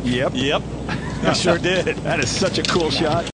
Yep. Yep. I sure did. That is such a cool shot.